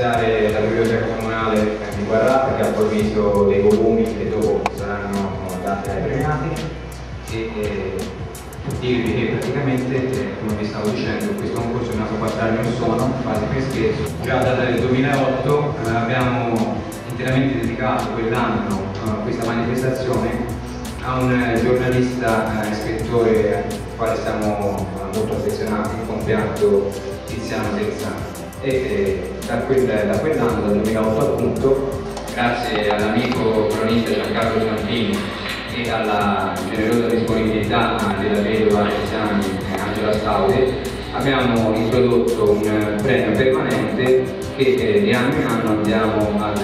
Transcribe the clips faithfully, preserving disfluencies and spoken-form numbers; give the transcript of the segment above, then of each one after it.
ringraziare la Biblioteca Comunale di Guarrata che ha provviso dei volumi che dopo saranno dati ai premiati e eh, dirvi che praticamente, eh, come vi stavo dicendo, questo concorso è nato quattro anni or sono, quasi per scherzo. Già dal duemilaotto eh, abbiamo interamente dedicato quell'anno a questa manifestazione a un eh, giornalista e eh, scrittore al quale siamo eh, molto affezionati, il compianto Tiziano Terzani. E eh, da, quel, da quell'anno, dal duemilaotto appunto, grazie all'amico cronista Giancarlo Zampini e alla generosa disponibilità della vedova Tiziani e Angela Staude, abbiamo introdotto un premio permanente che eh, di anno in anno andiamo ad,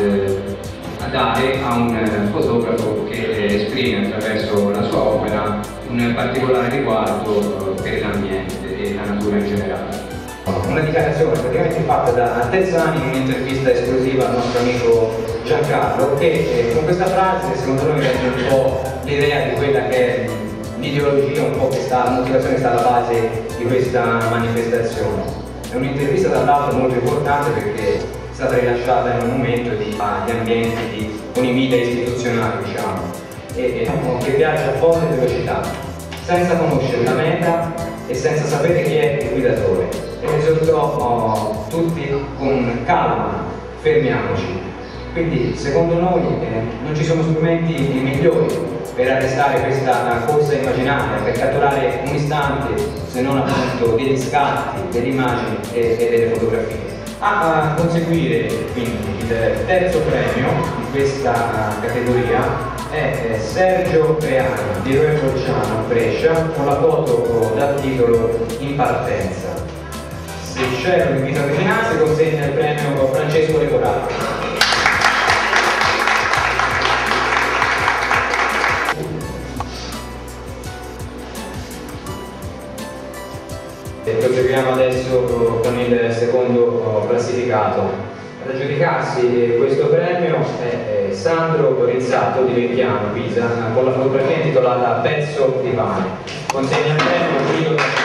a dare a un fotografo che eh, esprime attraverso la sua opera un particolare riguardo eh, per l'ambiente e la natura in generale. Una dichiarazione praticamente fatta da Terzani in un'intervista esclusiva al nostro amico Giancarlo, che eh, con questa frase secondo noi rende un po' l'idea di quella che è l'ideologia, un po' che sta, la motivazione che sta alla base di questa manifestazione. È un'intervista tra l'altro molto importante perché è stata rilasciata in un momento di, di ambienti di un'imita istituzionale, diciamo, e, e che viaggia a fonte velocità, senza conoscere la meta e senza sapere chi è il guidatore. E esortò oh, tutti con calma, fermiamoci. Quindi secondo noi eh, non ci sono strumenti migliori per arrestare questa uh, corsa immaginaria, per catturare un istante, se non appunto degli scatti, delle immagini e, e delle fotografie. A uh, conseguire quindi il terzo premio di questa uh, categoria è eh, Sergio Reani di Roe Bolciano, Brescia, con la foto dal titolo In partenza. Se c'è un invito a avvicinarsi, consegna il premio Francesco Leporati. Proseguiamo adesso con il secondo classificato. Per aggiudicarsi questo premio è Sandro Rizzato di Vecchiano, Pisa, con la fotografia intitolata Pezzo di pane. Consegna il premio Guido da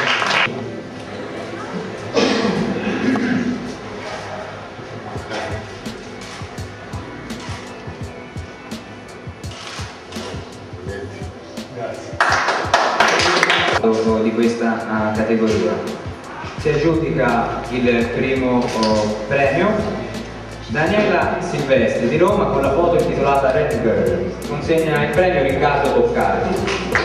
di questa uh, categoria. Si aggiudica il primo uh, premio Daniela Silvestri di Roma con la foto intitolata Red Girl. Consegna il premio Riccardo Boccardi.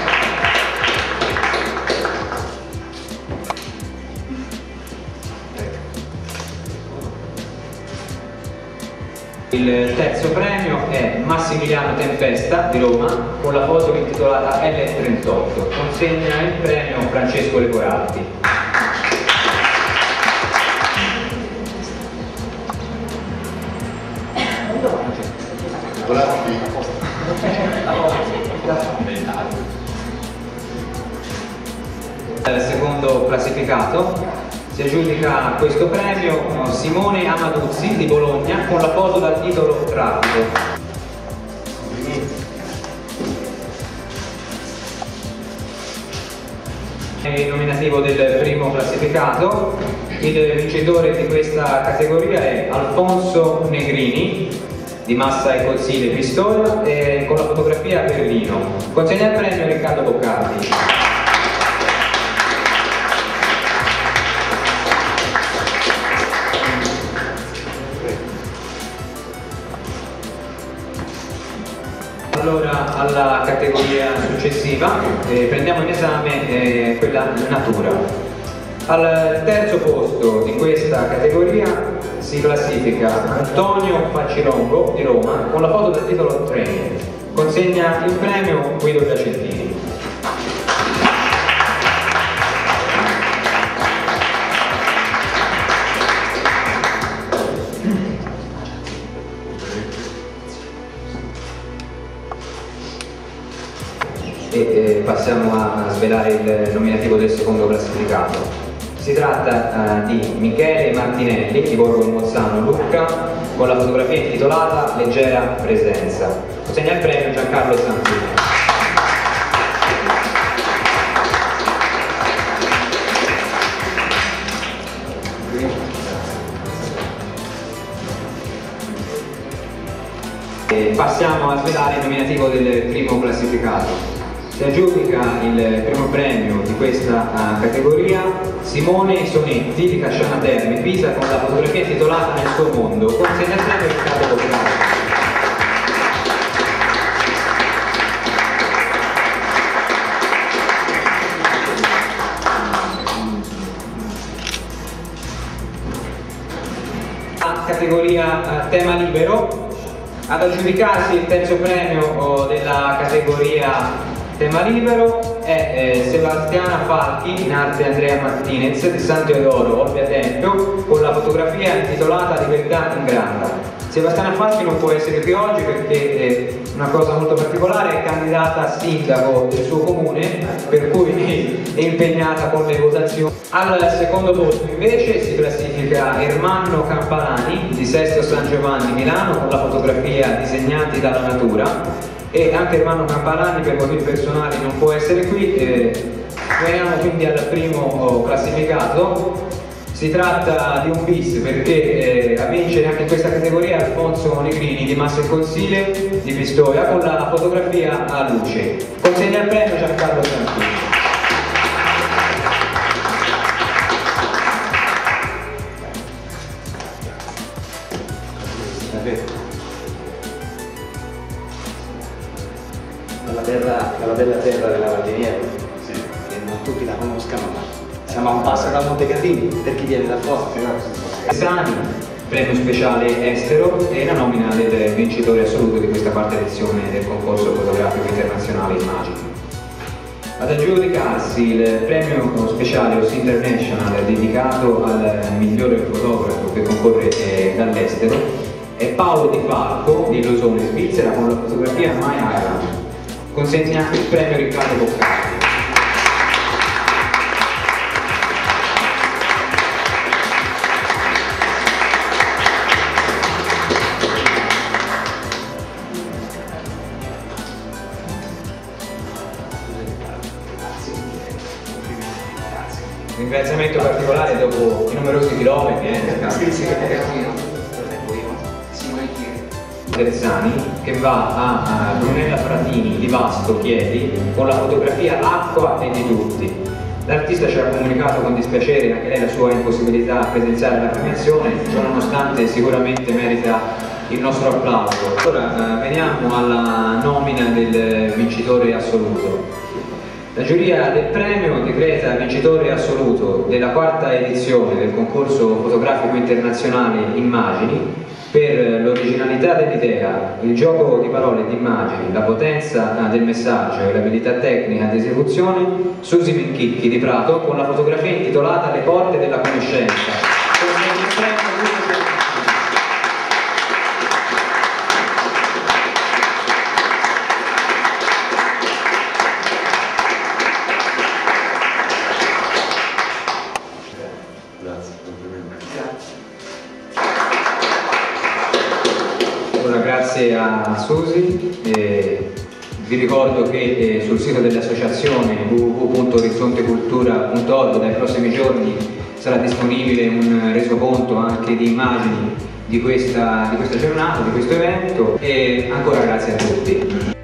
Il terzo premio è Massimiliano Tempesta di Roma con la foto intitolata L trentotto. Consegna il premio Francesco Leporati. Il secondo classificato si aggiudica questo premio Simone Amaduzzi di Bologna con la foto dal titolo Traffico. Il nominativo del primo classificato, il vincitore di questa categoria è Alfonso Negrini di Massa e Consiglio Pistoia e con la fotografia a Berlino. Consegna il premio Riccardo Boccardi. Allora, alla categoria successiva eh, prendiamo in esame eh, quella natura. Al terzo posto di questa categoria si classifica Antonio Faccilongo di Roma con la foto del titolo Train. Consegna il premio Guido Giacettini. E eh, passiamo a svelare il nominativo del secondo classificato. Si tratta uh, di Michele Martinelli di Borgo Mozzano, Lucca, con la fotografia intitolata Leggera presenza. Consegna il premio Giancarlo Zampini. e passiamo a svelare il nominativo del primo classificato. Si aggiudica il primo premio di questa uh, categoria Simone Sonetti di Casciana Terme, Pisa, con la fotografia intitolata Nel suo mondo. Consegnazione per Riccardo Boccardo. Categoria eh, tema libero, ad aggiudicarsi il terzo premio oh, della categoria tema libero è eh, Sebastiana Falchi, in arte Andrea Martinez, di San Teodoro, Olbia Tempio, con la fotografia intitolata Libertà in Granda. Sebastiana Falchi non può essere qui oggi perché è una cosa molto particolare, è candidata a sindaco del suo comune, per cui è impegnata con le votazioni. Al secondo posto invece si classifica Ermanno Campalani di Sesto San Giovanni Milano, con la fotografia Disegnati dalla natura, e anche Ermanno Campalani per motivi personali non può essere qui. Eh, veniamo quindi al primo oh, classificato. Si tratta di un bis perché eh, a vincere anche in questa categoria Alfonso Negrini di Massa e Consile di Pistoia, con la fotografia a luce. Consegna il premio Giancarlo Santini. Dalla, terra, dalla bella terra della Valdiniera, sì, che non tutti la conoscano, ma siamo a un passo da Montecatini, per chi viene da fuori. Sani, premio speciale estero, e la nomina del vincitore assoluto di questa quarta edizione del concorso fotografico internazionale Immagini. Ad aggiudicarsi il premio speciale O S I International dedicato al migliore fotografo che concorre eh, dall'estero è Paolo Di Falco di Losone, Svizzera, con la fotografia My Island. Consegna il premio Riccardo Boccardo. Un ringraziamento particolare dopo i numerosi chilometri eh, del Sani, che va a, a Brunella Fratini di Vasto Chiedi, con la fotografia L'acqua e di tutti. L'artista ci ha comunicato con dispiacere anche lei la sua impossibilità a presenziare alla premiazione, ciononostante sicuramente merita il nostro applauso. Ora eh, veniamo alla nomina del vincitore assoluto. La giuria del premio decreta vincitore assoluto della quarta edizione del concorso fotografico internazionale Immagini per l'originalità dell'idea, il gioco di parole e di immagini, la potenza del messaggio e l'abilità tecnica di esecuzione, Susi Menchicchi di Prato, con la fotografia intitolata Le porte della conoscenza. Allora, grazie a Susi, eh, vi ricordo che eh, sul sito dell'associazione w w w punto orizzontecultura punto org dai prossimi giorni sarà disponibile un resoconto anche di immagini di questa, di questa giornata, di questo evento, e ancora grazie a tutti.